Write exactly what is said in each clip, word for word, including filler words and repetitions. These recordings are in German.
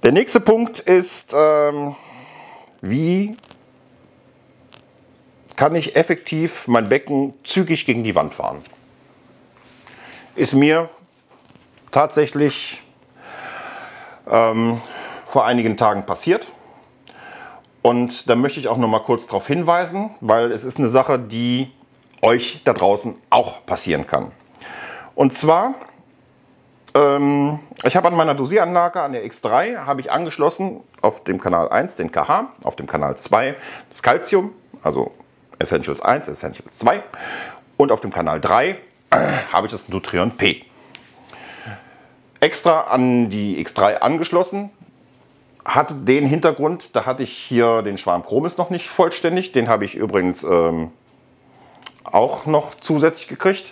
Der nächste Punkt ist, ähm, wie kann ich effektiv mein Becken zügig gegen die Wand fahren. Ist mir tatsächlich ähm, vor einigen Tagen passiert. Und da möchte ich auch noch mal kurz darauf hinweisen, weil es ist eine Sache, die euch da draußen auch passieren kann. Und zwar, ähm, ich habe an meiner Dosieranlage, an der X drei, habe ich angeschlossen auf dem Kanal eins den K H, auf dem Kanal zwei das Calcium, also Essentials eins, Essentials zwei, und auf dem Kanal drei äh, habe ich das Nutrion P. Extra an die X drei angeschlossen, hat den Hintergrund, da hatte ich hier den Schwarm Chromis noch nicht vollständig, den habe ich übrigens ähm, auch noch zusätzlich gekriegt.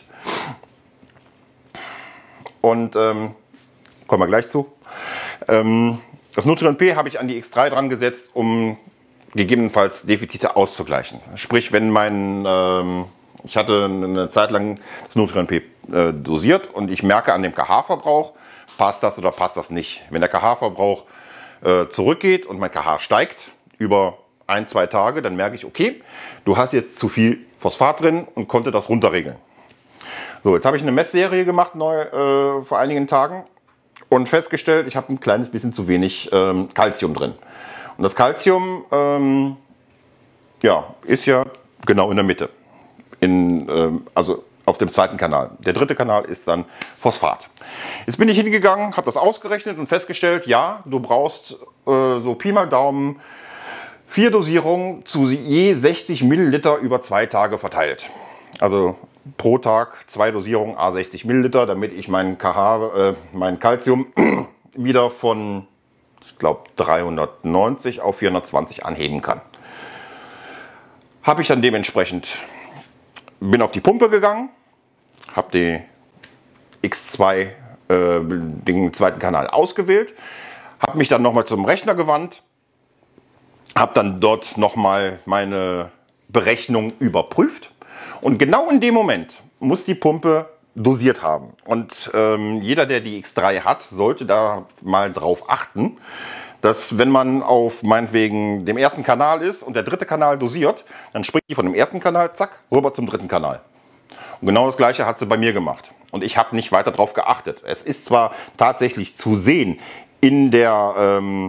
Und ähm, kommen wir gleich zu. Ähm, das Nutrion P habe ich an die X drei dran gesetzt, um gegebenenfalls Defizite auszugleichen. Sprich, wenn mein, ähm, ich hatte eine Zeit lang das Nutrion P äh, dosiert und ich merke an dem K H-Verbrauch, passt das oder passt das nicht. Wenn der K H-Verbrauch äh, zurückgeht und mein K H steigt über ein, zwei Tage, dann merke ich, okay, du hast jetzt zu viel Phosphat drin und konnte das runterregeln. So, jetzt habe ich eine Messserie gemacht neu, äh, vor einigen Tagen und festgestellt, ich habe ein kleines bisschen zu wenig ähm, Calcium drin. Und das Calcium ähm, ja, ist ja genau in der Mitte, in, ähm, also auf dem zweiten Kanal. Der dritte Kanal ist dann Phosphat. Jetzt bin ich hingegangen, habe das ausgerechnet und festgestellt, ja, du brauchst äh, so Pi mal Daumen vier Dosierungen zu je sechzig Milliliter über zwei Tage verteilt. Also pro Tag zwei Dosierungen à sechzig Milliliter, damit ich mein K H, äh, mein Calcium wieder von, ich glaube, dreihundertneunzig auf vierhundertzwanzig anheben kann. Habe ich dann dementsprechend, bin auf die Pumpe gegangen, habe die X zwei, äh, den zweiten Kanal ausgewählt, habe mich dann nochmal zum Rechner gewandt, habe dann dort nochmal meine Berechnung überprüft und genau in dem Moment muss die Pumpe dosiert haben. Und ähm, jeder, der die X drei hat, sollte da mal drauf achten, dass wenn man auf meinetwegen dem ersten Kanal ist und der dritte Kanal dosiert, dann springt die von dem ersten Kanal, zack, rüber zum dritten Kanal. Und genau das gleiche hat sie bei mir gemacht. Und ich habe nicht weiter darauf geachtet. Es ist zwar tatsächlich zu sehen in der, ähm,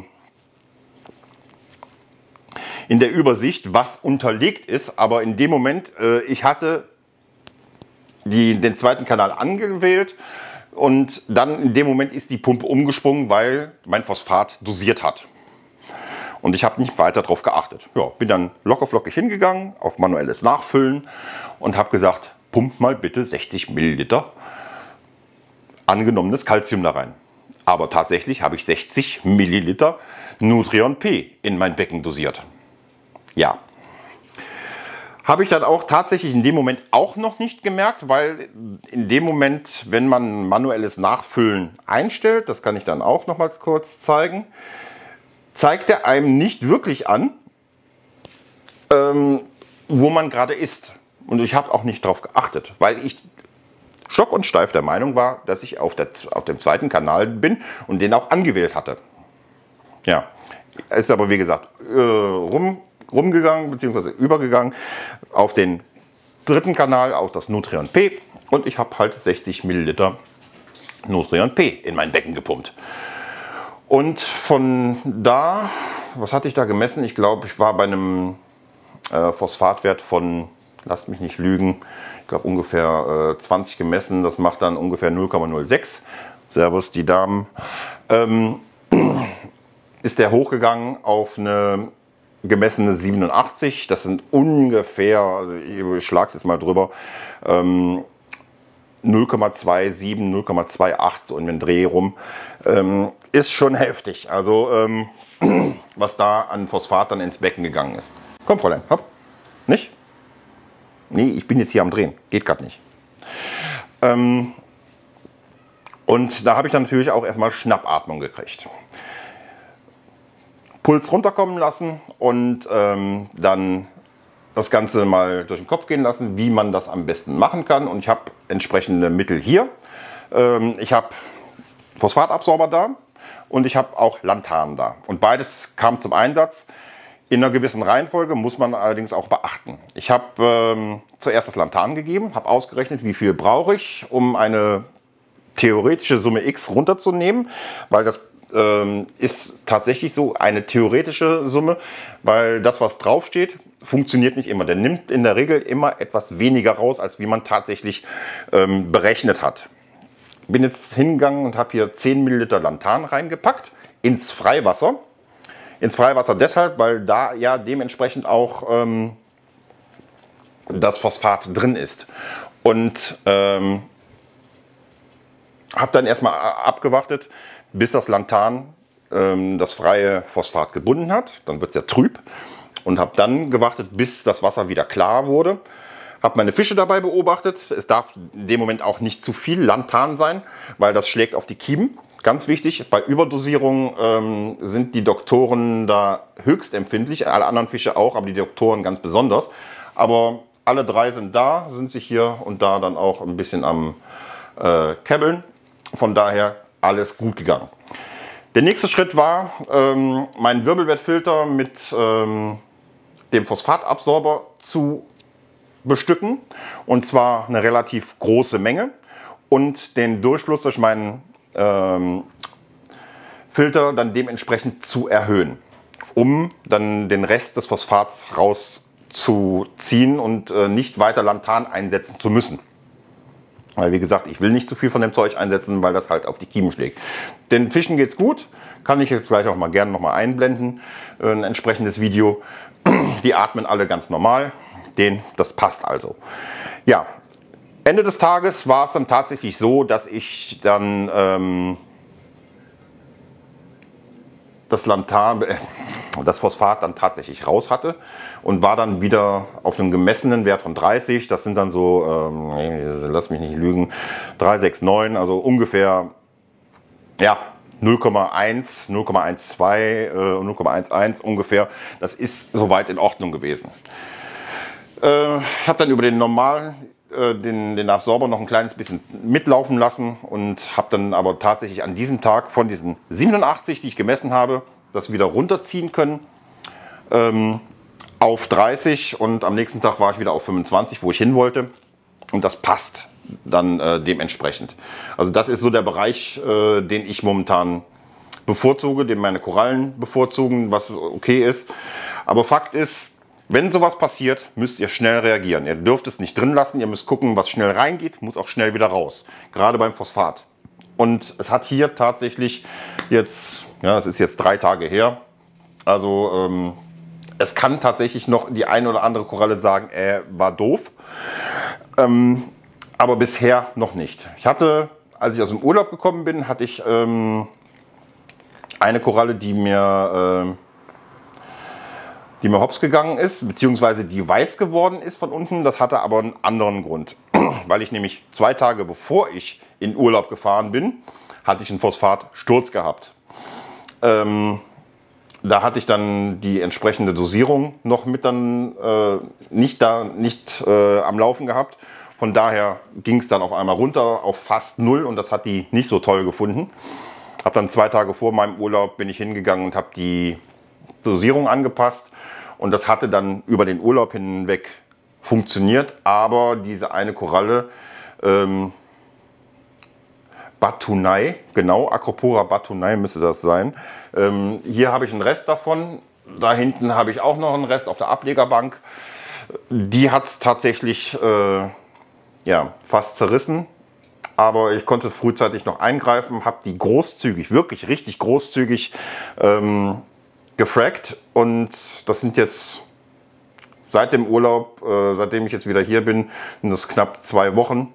in der Übersicht, was unterlegt ist, aber in dem Moment, äh, ich hatte die, den zweiten Kanal angewählt und dann in dem Moment ist die Pumpe umgesprungen, weil mein Phosphat dosiert hat. Und ich habe nicht weiter darauf geachtet. Ja, bin dann lockerflockig hingegangen auf manuelles Nachfüllen und habe gesagt, pump mal bitte sechzig Milliliter angenommenes Calcium da rein. Aber tatsächlich habe ich sechzig Milliliter Nutrion P in mein Becken dosiert. Ja. Habe ich dann auch tatsächlich in dem Moment auch noch nicht gemerkt, weil in dem Moment, wenn man manuelles Nachfüllen einstellt, das kann ich dann auch noch mal kurz zeigen, zeigt er einem nicht wirklich an, ähm, wo man gerade ist. Und ich habe auch nicht darauf geachtet, weil ich stock und steif der Meinung war, dass ich auf, der, auf dem zweiten Kanal bin und den auch angewählt hatte. Ja, ist aber wie gesagt äh, rum. rumgegangen bzw. übergegangen auf den dritten Kanal, auf das Nutrion P, und ich habe halt sechzig Milliliter Nutrion P in mein Becken gepumpt. Und von da, was hatte ich da gemessen? Ich glaube, ich war bei einem äh, Phosphatwert von, lasst mich nicht lügen, ich glaube ungefähr äh, zwanzig gemessen, das macht dann ungefähr null Komma null sechs. Servus die Damen. Ähm, ist der hochgegangen auf eine gemessene siebenundachtzig, das sind ungefähr, also ich schlage es jetzt mal drüber, ähm, null Komma siebenundzwanzig, null Komma achtundzwanzig, so in den Dreh rum, ähm, ist schon heftig. Also ähm, was da an Phosphat dann ins Becken gegangen ist. Komm Fräulein, hopp, nicht? Nee, ich bin jetzt hier am Drehen, geht gerade nicht. Ähm, und da habe ich dann natürlich auch erstmal Schnappatmung gekriegt. Puls runterkommen lassen und ähm, dann das Ganze mal durch den Kopf gehen lassen, wie man das am besten machen kann. Und ich habe entsprechende Mittel hier. Ähm, ich habe Phosphatabsorber da. und ich habe auch Lantanen da. Und beides kam zum Einsatz. In einer gewissen Reihenfolge, muss man allerdings auch beachten. Ich habe ähm, zuerst das Lantanen gegeben, habe ausgerechnet, wie viel brauche ich, um eine theoretische Summe X runterzunehmen, weil das ähm, ist tatsächlich so eine theoretische Summe, weil das, was draufsteht, funktioniert nicht immer. Der nimmt in der Regel immer etwas weniger raus, als wie man tatsächlich ähm, berechnet hat. Bin jetzt hingegangen und habe hier zehn Milliliter Lantan reingepackt ins Freiwasser. Ins Freiwasser deshalb, weil da ja dementsprechend auch ähm, das Phosphat drin ist. Und ähm, habe dann erstmal abgewartet, bis das Lantan ähm, das freie Phosphat gebunden hat. Dann wird es ja trüb. Und habe dann gewartet, bis das Wasser wieder klar wurde. Habe meine Fische dabei beobachtet. Es darf in dem Moment auch nicht zu viel Lantan sein, weil das schlägt auf die Kiemen. Ganz wichtig, bei Überdosierung ähm, sind die Doktoren da höchst empfindlich, alle anderen Fische auch, aber die Doktoren ganz besonders. Aber alle drei sind da, sind sich hier und da dann auch ein bisschen am äh, Käbbeln. Von daher alles gut gegangen. Der nächste Schritt war, ähm, meinen Wirbelbettfilter mit ähm, dem Phosphatabsorber zu bestücken. Und zwar eine relativ große Menge und den Durchfluss durch meinen Ähm, Filter dann dementsprechend zu erhöhen, um dann den Rest des Phosphats rauszuziehen und äh, nicht weiter Lantan einsetzen zu müssen. Weil wie gesagt, ich will nicht zu viel von dem Zeug einsetzen, weil das halt auf die Kiemen schlägt. Den Fischen geht's gut, kann ich jetzt gleich auch mal gerne noch mal einblenden, äh, ein entsprechendes Video. Die atmen alle ganz normal, den, das passt also. Ja. Ende des Tages war es dann tatsächlich so, dass ich dann ähm, das Lantan, äh, das Phosphat dann tatsächlich raus hatte und war dann wieder auf einem gemessenen Wert von dreißig. Das sind dann so, ähm, lass mich nicht lügen, drei sechs neun, also ungefähr ja, null Komma eins, null Komma zwölf, äh, null Komma elf ungefähr. Das ist soweit in Ordnung gewesen. Äh, ich habe dann über den normalen Den, den Absorber noch ein kleines bisschen mitlaufen lassen und habe dann aber tatsächlich an diesem Tag von diesen siebenundachtzig, die ich gemessen habe, das wieder runterziehen können ähm, auf dreißig und am nächsten Tag war ich wieder auf fünfundzwanzig, wo ich hin wollte und das passt dann äh, dementsprechend. Also das ist so der Bereich, äh, den ich momentan bevorzuge, den meine Korallen bevorzugen, was okay ist. Aber Fakt ist, wenn sowas passiert, müsst ihr schnell reagieren. Ihr dürft es nicht drin lassen, ihr müsst gucken, was schnell reingeht, muss auch schnell wieder raus. Gerade beim Phosphat. Und es hat hier tatsächlich jetzt, ja, es ist jetzt drei Tage her, also ähm, es kann tatsächlich noch die eine oder andere Koralle sagen, äh, war doof. Ähm, aber bisher noch nicht. Ich hatte, als ich aus dem Urlaub gekommen bin, hatte ich ähm, eine Koralle, die mir... Äh, die mir hops gegangen ist, beziehungsweise die weiß geworden ist von unten. Das hatte aber einen anderen Grund. Weil ich nämlich zwei Tage bevor ich in Urlaub gefahren bin, hatte ich einen Phosphatsturz gehabt. Ähm, da hatte ich dann die entsprechende Dosierung noch mit dann äh, nicht, da, nicht äh, am Laufen gehabt. Von daher ging es dann auf einmal runter auf fast null und das hat die nicht so toll gefunden. Habe dann zwei Tage vor meinem Urlaub bin ich hingegangen und habe die Dosierung angepasst und das hatte dann über den Urlaub hinweg funktioniert, aber diese eine Koralle, ähm, Batunai, genau, Acropora batunai müsste das sein. Ähm, hier habe ich einen Rest davon, da hinten habe ich auch noch einen Rest auf der Ablegerbank. Die hat es tatsächlich äh, ja, fast zerrissen. Aber ich konnte frühzeitig noch eingreifen, habe die großzügig, wirklich richtig großzügig ähm, gefragt. Und das sind jetzt seit dem Urlaub, äh, seitdem ich jetzt wieder hier bin, sind das knapp zwei Wochen.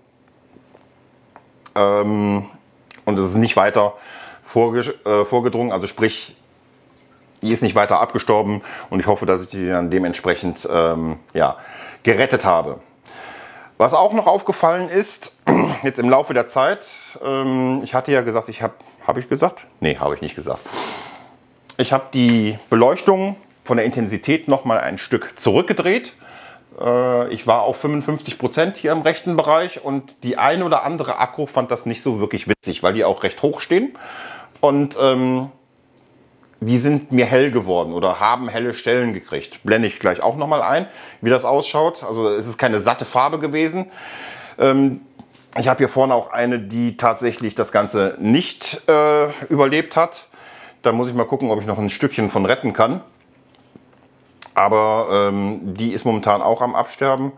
Ähm, und es ist nicht weiter vorge äh, vorgedrungen, also sprich, die ist nicht weiter abgestorben. Und ich hoffe, dass ich die dann dementsprechend ähm, ja, gerettet habe. Was auch noch aufgefallen ist, jetzt im Laufe der Zeit, ähm, ich hatte ja gesagt, ich habe, habe ich gesagt? Nee, habe ich nicht gesagt. Ich habe die Beleuchtung von der Intensität noch mal ein Stück zurückgedreht. Äh, ich war auf fünfundfünfzig Prozent hier im rechten Bereich und die ein oder andere Akku fand das nicht so wirklich witzig, weil die auch recht hoch stehen. und ähm, die sind mir hell geworden oder haben helle Stellen gekriegt. Blende ich gleich auch nochmal ein, wie das ausschaut. Also es ist keine satte Farbe gewesen. Ähm, ich habe hier vorne auch eine, die tatsächlich das Ganze nicht äh, überlebt hat. Da muss ich mal gucken, ob ich noch ein Stückchen von retten kann. Aber ähm, die ist momentan auch am Absterben.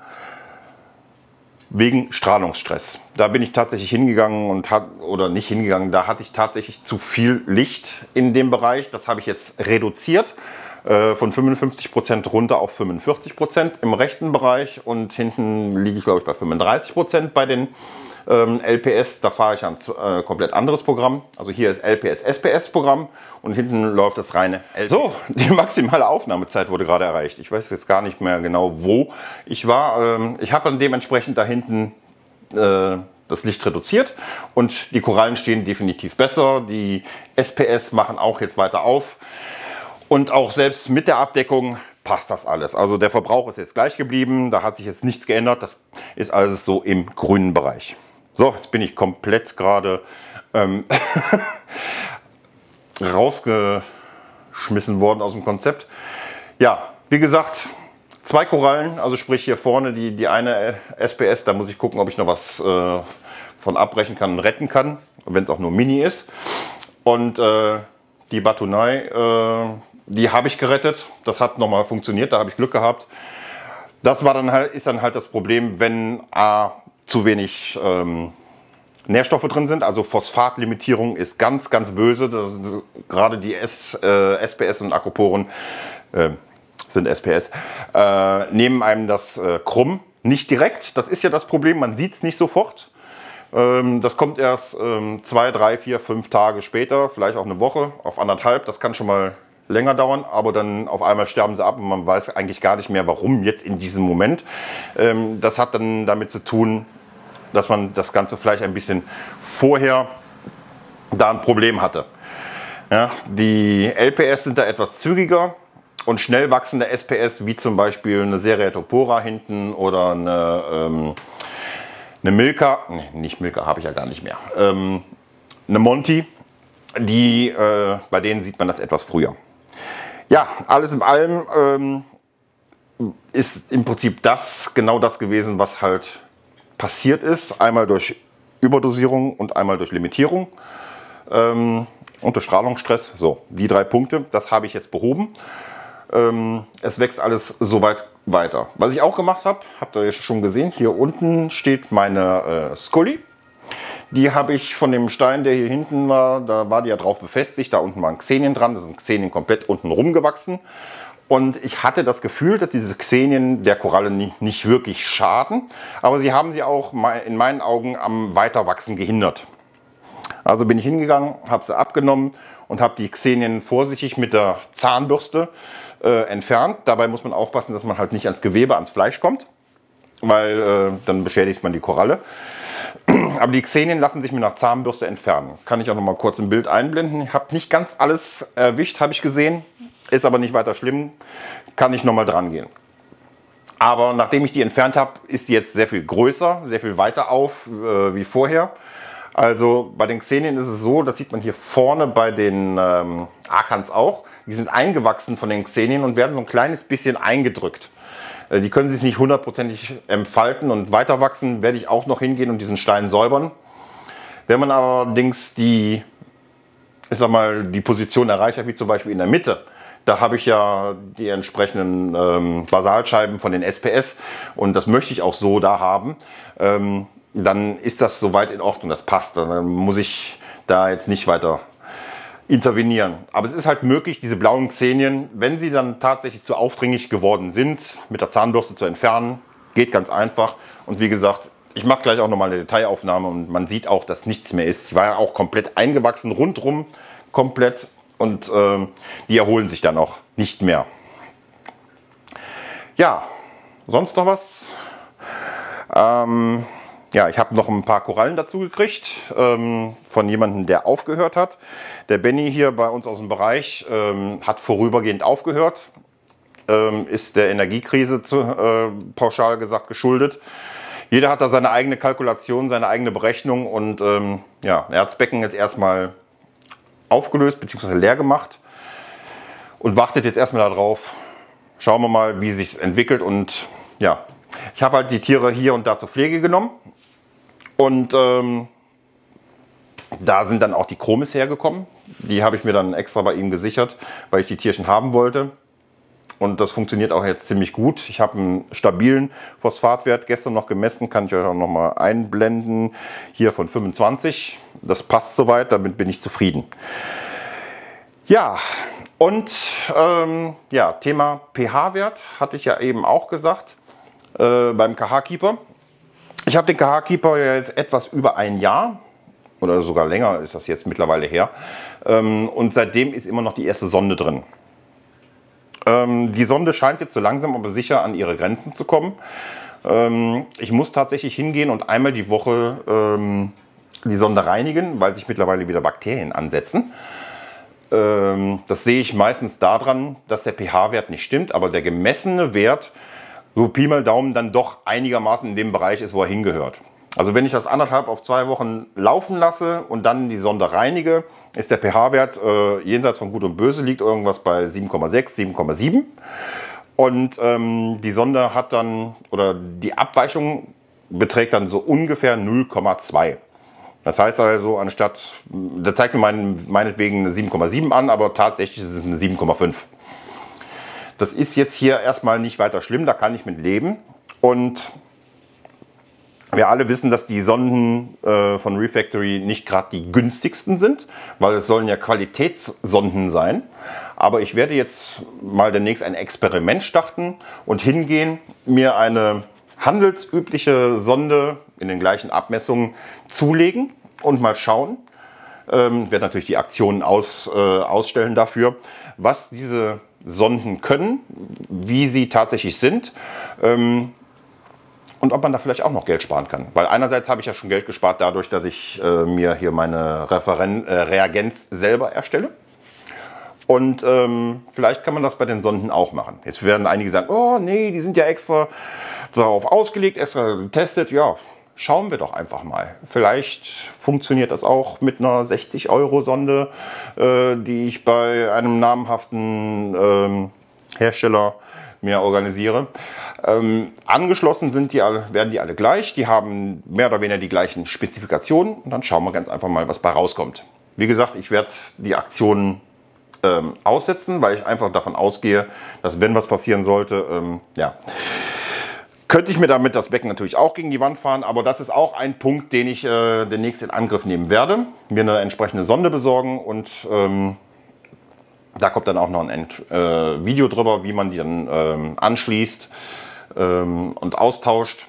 Wegen Strahlungsstress. Da bin ich tatsächlich hingegangen und hat, oder nicht hingegangen, da hatte ich tatsächlich zu viel Licht in dem Bereich. Das habe ich jetzt reduziert äh, von fünfundfünfzig Prozent runter auf fünfundvierzig Prozent im rechten Bereich und hinten liege ich, glaube ich, bei fünfunddreißig Prozent bei den ähm, L P S. Da fahre ich ein äh, komplett anderes Programm. Also hier ist L P S S P S Programm und hinten läuft das reine L P S. So, die maximale Aufnahmezeit wurde gerade erreicht. Ich weiß jetzt gar nicht mehr genau, wo ich war. Ähm, ich habe dann dementsprechend da hinten äh, das Licht reduziert und die Korallen stehen definitiv besser. Die S P S machen auch jetzt weiter auf und auch selbst mit der Abdeckung passt das alles. Also der Verbrauch ist jetzt gleich geblieben, da hat sich jetzt nichts geändert. Das ist alles so im grünen Bereich. So, jetzt bin ich komplett gerade ähm, rausgeschmissen worden aus dem Konzept. Ja, wie gesagt, zwei Korallen, also sprich hier vorne die, die eine S P S, da muss ich gucken, ob ich noch was äh, von abbrechen kann und retten kann, wenn es auch nur Mini ist. Und äh, die Batunai, äh, die habe ich gerettet. Das hat nochmal funktioniert, da habe ich Glück gehabt. Das war dann halt, ist dann halt das Problem, wenn A, zu wenig ähm, Nährstoffe drin sind. Also Phosphatlimitierung ist ganz, ganz böse. Das, gerade die S, äh, S P S und Acroporen äh, sind S P S, äh, nehmen einem das äh, krumm. Nicht direkt, das ist ja das Problem, man sieht es nicht sofort. Ähm, das kommt erst ähm, zwei, drei, vier, fünf Tage später, vielleicht auch eine Woche, auf anderthalb. Das kann schon mal länger dauern, aber dann auf einmal sterben sie ab und man weiß eigentlich gar nicht mehr, warum jetzt in diesem Moment. Ähm, das hat dann damit zu tun, dass man das Ganze vielleicht ein bisschen vorher da ein Problem hatte. Ja, die L P S sind da etwas zügiger und schnell wachsende S P S, wie zum Beispiel eine Seriatopora hinten oder eine, ähm, eine Milka, nee, nicht Milka, habe ich ja gar nicht mehr, ähm, eine Monty, die, äh, bei denen sieht man das etwas früher. Ja, alles in allem ähm, ist im Prinzip das genau das gewesen, was halt passiert ist. Einmal durch Überdosierung und einmal durch Limitierung ähm, und durch Strahlungsstress. So, die drei Punkte, das habe ich jetzt behoben. Ähm, es wächst alles soweit weiter. Was ich auch gemacht habe, habt ihr schon gesehen, hier unten steht meine äh, Scully. Die habe ich von dem Stein, der hier hinten war, da war die ja drauf befestigt. Da unten waren Xenien dran, da sind Xenien komplett unten rumgewachsen. Und ich hatte das Gefühl, dass diese Xenien der Koralle nicht, nicht wirklich schaden. Aber sie haben sie auch in meinen Augen am Weiterwachsen gehindert. Also bin ich hingegangen, habe sie abgenommen und habe die Xenien vorsichtig mit der Zahnbürste äh, entfernt. Dabei muss man aufpassen, dass man halt nicht ans Gewebe, ans Fleisch kommt. Weil äh, dann beschädigt man die Koralle. Aber die Xenien lassen sich mit einer Zahnbürste entfernen. Kann ich auch noch mal kurz ein Bild einblenden. Ich habe nicht ganz alles erwischt, habe ich gesehen. Ist aber nicht weiter schlimm. Kann ich noch mal dran gehen. Aber nachdem ich die entfernt habe, ist die jetzt sehr viel größer, sehr viel weiter auf äh, wie vorher. Also bei den Xenien ist es so, das sieht man hier vorne bei den ähm, Akans auch. Die sind eingewachsen von den Xenien und werden so ein kleines bisschen eingedrückt. Die können sich nicht hundertprozentig entfalten und weiter wachsen, werde ich auch noch hingehen und diesen Stein säubern. Wenn man allerdings die, ich sag mal, die Position erreicht hat, wie zum Beispiel in der Mitte, da habe ich ja die entsprechenden ähm, Basalscheiben von den S P S und das möchte ich auch so da haben, ähm, dann ist das soweit in Ordnung, das passt. Dann muss ich da jetzt nicht weiter intervenieren. Aber es ist halt möglich, diese blauen Xenien, wenn sie dann tatsächlich zu aufdringlich geworden sind, mit der Zahnbürste zu entfernen. Geht ganz einfach. Und wie gesagt, ich mache gleich auch nochmal eine Detailaufnahme und man sieht auch, dass nichts mehr ist. Ich war ja auch komplett eingewachsen, rundrum komplett. Und ähm, die erholen sich dann auch nicht mehr. Ja, sonst noch was? Ähm... Ja, ich habe noch ein paar Korallen dazu gekriegt ähm, von jemandem, der aufgehört hat. Der Benny hier bei uns aus dem Bereich ähm, hat vorübergehend aufgehört, ähm, ist der Energiekrise zu, äh, pauschal gesagt geschuldet. Jeder hat da seine eigene Kalkulation, seine eigene Berechnung und ähm, ja, er hat das Becken jetzt erstmal aufgelöst bzw. leer gemacht und wartet jetzt erstmal darauf. Schauen wir mal, wie sich entwickelt. Und ja, ich habe halt die Tiere hier und da zur Pflege genommen. Und ähm, da sind dann auch die Chromis hergekommen. Die habe ich mir dann extra bei ihm gesichert, weil ich die Tierchen haben wollte. Und das funktioniert auch jetzt ziemlich gut. Ich habe einen stabilen Phosphatwert gestern noch gemessen, kann ich euch auch noch mal einblenden. Hier von fünfundzwanzig. Das passt soweit, damit bin ich zufrieden. Ja, und ähm, ja, Thema pH-Wert hatte ich ja eben auch gesagt äh, beim K H-Keeper. Ich habe den K H-Keeper ja jetzt etwas über ein Jahr oder sogar länger ist das jetzt mittlerweile her. Ähm, und seitdem ist immer noch die erste Sonde drin. Ähm, die Sonde scheint jetzt so langsam aber sicher an ihre Grenzen zu kommen. Ähm, ich muss tatsächlich hingehen und einmal die Woche ähm, die Sonde reinigen, weil sich mittlerweile wieder Bakterien ansetzen. Ähm, das sehe ich meistens daran, dass der pH-Wert nicht stimmt, aber der gemessene Wert, so Pi mal Daumen, dann doch einigermaßen in dem Bereich ist, wo er hingehört. Also wenn ich das anderthalb auf zwei Wochen laufen lasse und dann die Sonde reinige, ist der pH-Wert äh, jenseits von Gut und Böse, liegt irgendwas bei sieben Komma sechs, sieben Komma sieben. Und ähm, die Sonde hat dann, oder die Abweichung beträgt dann so ungefähr null Komma zwei. Das heißt also, anstatt, der zeigt mir mein, meinetwegen eine sieben Komma sieben an, aber tatsächlich ist es eine sieben Komma fünf. Das ist jetzt hier erstmal nicht weiter schlimm, da kann ich mit leben. Und wir alle wissen, dass die Sonden äh, von Refactory nicht gerade die günstigsten sind, weil es sollen ja Qualitätssonden sein. Aber ich werde jetzt mal demnächst ein Experiment starten und hingehen, mir eine handelsübliche Sonde in den gleichen Abmessungen zulegen und mal schauen. Ähm, werde natürlich die Aktionen aus, äh, ausstellen dafür, was diese Sonden können, wie sie tatsächlich sind. Ähm, Und ob man da vielleicht auch noch Geld sparen kann. Weil einerseits habe ich ja schon Geld gespart dadurch, dass ich äh, mir hier meine Referen äh, Reagenz selber erstelle. Und ähm, vielleicht kann man das bei den Sonden auch machen. Jetzt werden einige sagen, oh nee, die sind ja extra darauf ausgelegt, extra getestet. Ja, schauen wir doch einfach mal. Vielleicht funktioniert das auch mit einer sechzig Euro Sonde, äh, die ich bei einem namhaften ähm, Hersteller mir organisiere. Ähm, angeschlossen sind die alle, werden die alle gleich. Die haben mehr oder weniger die gleichen Spezifikationen. Und dann schauen wir ganz einfach mal, was bei rauskommt. Wie gesagt, ich werde die Aktionen ähm, aussetzen, weil ich einfach davon ausgehe, dass wenn was passieren sollte, ähm, ja, könnte ich mir damit das Becken natürlich auch gegen die Wand fahren. Aber das ist auch ein Punkt, den ich äh, demnächst in Angriff nehmen werde. Mir eine entsprechende Sonde besorgen und ähm, da kommt dann auch noch ein äh, Video drüber, wie man die dann ähm, anschließt ähm, und austauscht.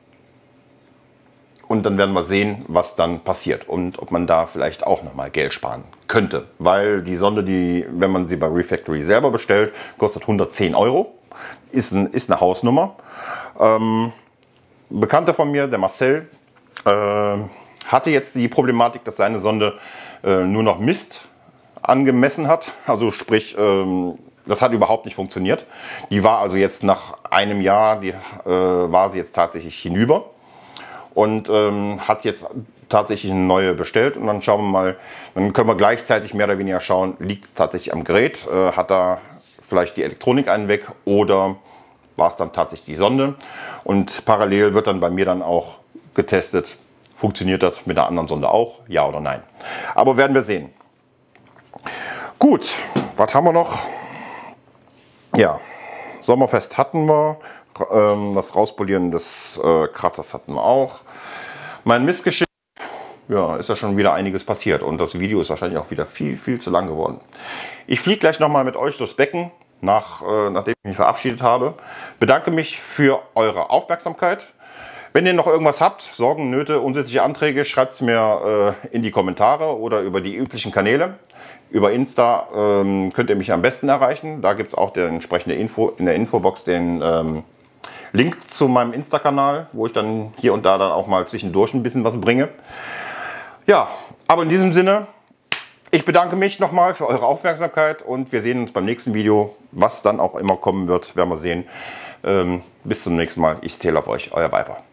Und dann werden wir sehen, was dann passiert und ob man da vielleicht auch nochmal Geld sparen könnte. Weil die Sonde, die, wenn man sie bei Refactory selber bestellt, kostet hundertzehn Euro. Ist, ein, ist eine Hausnummer. Ähm, Bekannter von mir, der Marcel, äh, hatte jetzt die Problematik, dass seine Sonde äh, nur noch Mist angemessen hat, also sprich, ähm, das hat überhaupt nicht funktioniert. Die war also jetzt nach einem Jahr, die, äh, war sie jetzt tatsächlich hinüber und ähm, hat jetzt tatsächlich eine neue bestellt und dann schauen wir mal, dann können wir gleichzeitig mehr oder weniger schauen, liegt es tatsächlich am Gerät, äh, hat da vielleicht die Elektronik einen weg oder war es dann tatsächlich die Sonde und parallel wird dann bei mir dann auch getestet, funktioniert das mit der anderen Sonde auch, ja oder nein. Aber werden wir sehen. Gut, was haben wir noch? Ja, Sommerfest hatten wir. Ähm, das Rauspolieren des äh, Kratzers hatten wir auch. Mein Missgeschick, ja, ist ja schon wieder einiges passiert. Und das Video ist wahrscheinlich auch wieder viel, viel zu lang geworden. Ich fliege gleich nochmal mit euch durchs Becken, nach, äh, nachdem ich mich verabschiedet habe. Bedanke mich für eure Aufmerksamkeit. Wenn ihr noch irgendwas habt, Sorgen, Nöte, unsätzliche Anträge, schreibt es mir äh, in die Kommentare oder über die üblichen Kanäle. Über Insta ähm, könnt ihr mich am besten erreichen. Da gibt es auch der entsprechende Info, in der Infobox den ähm, Link zu meinem Insta-Kanal, wo ich dann hier und da dann auch mal zwischendurch ein bisschen was bringe. Ja, aber in diesem Sinne, ich bedanke mich nochmal für eure Aufmerksamkeit und wir sehen uns beim nächsten Video. Was dann auch immer kommen wird, werden wir sehen. Ähm, bis zum nächsten Mal. Ich zähle auf euch, euer Viper.